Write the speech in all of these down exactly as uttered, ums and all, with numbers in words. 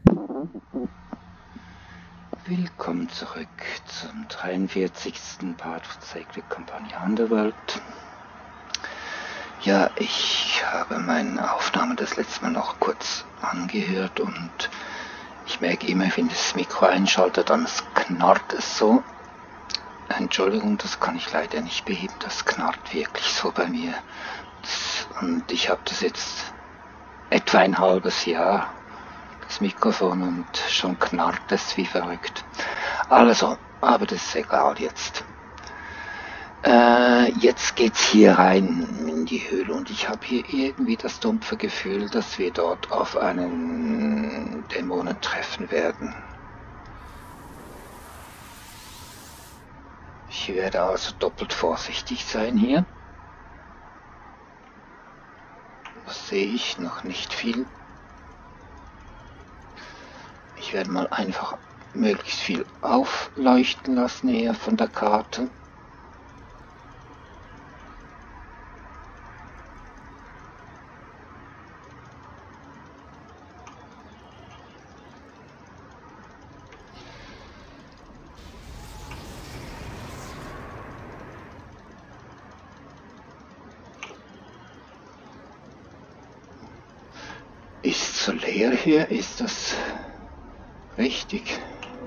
Willkommen zurück zum dreiundvierzigsten Part von Sacred Company Underworld. Ja, ich habe meine Aufnahme das letzte Mal noch kurz angehört und ich merke immer, wenn das Mikro einschaltet, dann knarrt es so. Entschuldigung, das kann ich leider nicht beheben, das knarrt wirklich so bei mir. Und ich habe das jetzt etwa ein halbes Jahr, das Mikrofon, und schon knarrt es wie verrückt. Also, aber das ist egal jetzt. Äh, jetzt geht's hier rein in die Höhle und ich habe hier irgendwie das dumpfe Gefühl, dass wir dort auf einen Dämonen treffen werden. Ich werde also doppelt vorsichtig sein hier. Was sehe ich? Noch nicht viel. Ich werde mal einfach möglichst viel aufleuchten lassen eher von der Karte. Ist so leer hier, ist das richtig?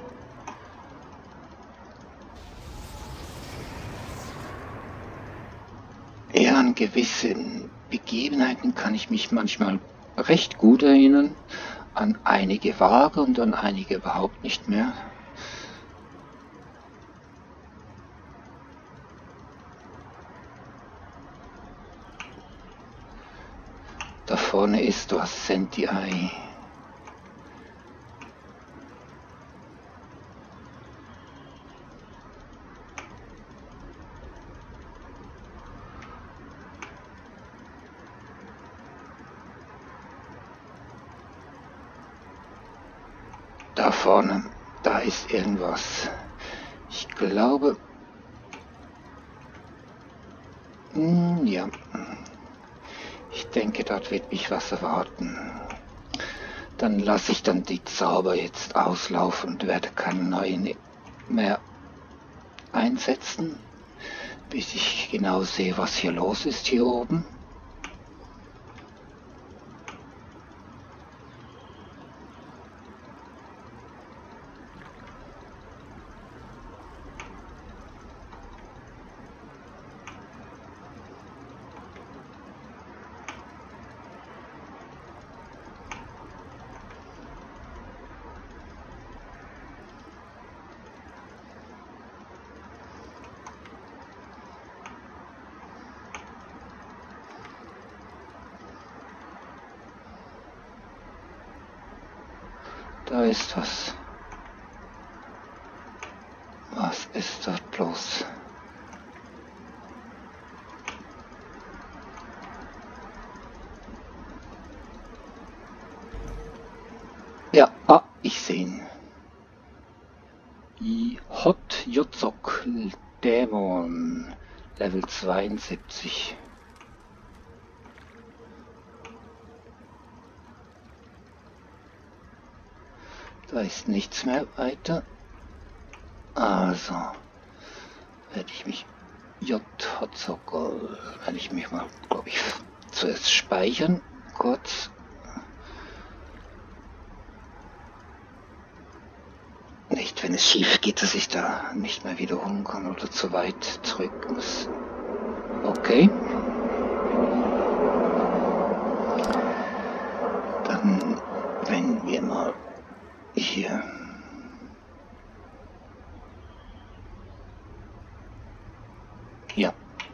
Ja, an gewissen Begebenheiten kann ich mich manchmal recht gut erinnern, an einige vage und an einige überhaupt nicht mehr. Da vorne ist was, Senti-Ei. Da vorne, da ist irgendwas. Ich glaube... Hm, ja. Ich denke, dort wird mich was erwarten. Dann lasse ich dann die Zauber jetzt auslaufen und werde keine neuen mehr einsetzen, bis ich genau sehe, was hier los ist hier oben. Da ist was. Was ist dort bloß? Ja, ah, ich sehe ihn. Hot Yozok Dämon, Level zweiundsiebzig. Da ist nichts mehr weiter. Also werde ich mich J Hotzokol, werde ich mich mal, glaube ich, zuerst speichern, kurz. Nicht, wenn es schief geht, dass ich da nicht mehr wiederholen kann oder zu weit zurück muss. Okay. Dann, wenn wir mal hier... Ja.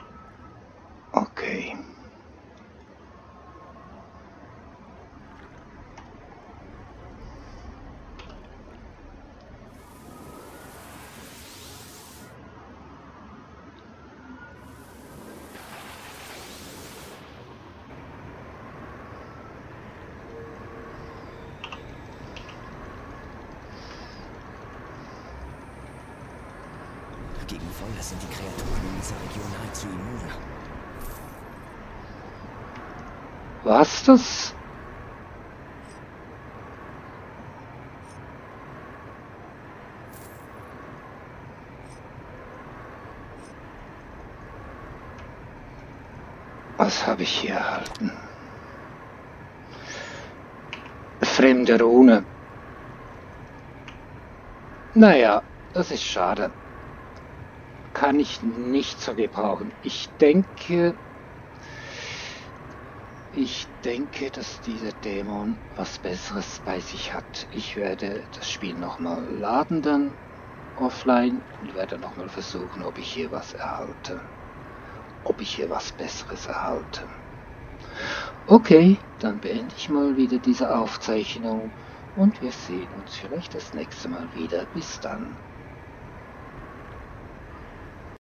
Okay. Gegen Feuer sind die Kreaturen in dieser Region nahezu immun. Was das? Was habe ich hier erhalten? Fremde Rune. Naja, das ist schade. Kann ich nicht so gebrauchen. Ich denke... Ich denke, dass dieser Dämon was Besseres bei sich hat. Ich werde das Spiel nochmal laden dann offline und werde nochmal versuchen, ob ich hier was erhalte. Ob ich hier was Besseres erhalte. Okay, dann beende ich mal wieder diese Aufzeichnung und wir sehen uns vielleicht das nächste Mal wieder. Bis dann.